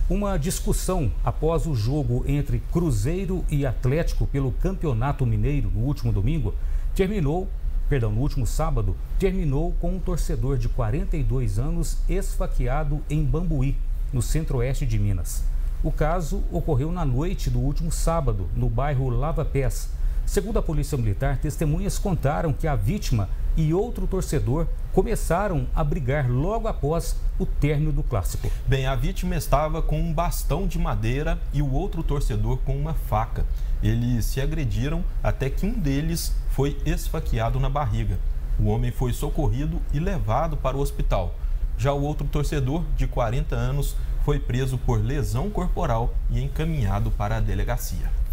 Uma discussão após o jogo entre Cruzeiro e Atlético pelo Campeonato Mineiro no último sábado, terminou com um torcedor de 42 anos esfaqueado em Bambuí, no centro-oeste de Minas. O caso ocorreu na noite do último sábado, no bairro Lava Pés. Segundo a Polícia Militar, testemunhas contaram que a vítima e outro torcedor começaram a brigar logo após o término do clássico. Bem, a vítima estava com um bastão de madeira e o outro torcedor com uma faca. Eles se agrediram até que um deles foi esfaqueado na barriga. O homem foi socorrido e levado para o hospital. Já o outro torcedor, de 40 anos, foi preso por lesão corporal e encaminhado para a delegacia.